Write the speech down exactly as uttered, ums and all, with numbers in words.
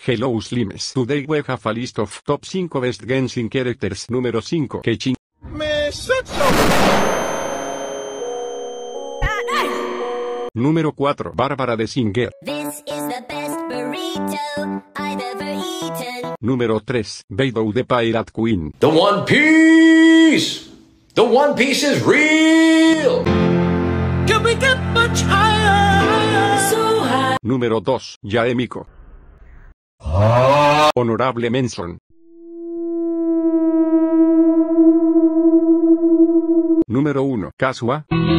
Hello Slimes. Today we have a list of top cinco best Genshin characters. Número cinco. Keichin. Me sexo. Número cuatro. Bárbara de Singer. This is the best burrito I've ever eaten. Número tres. Beidou de Pirate Queen. The One Piece! The One Piece is real! Can we get much higher? So high. Número dos. Yaemiko. Honorable mention. Número uno. Kazuha.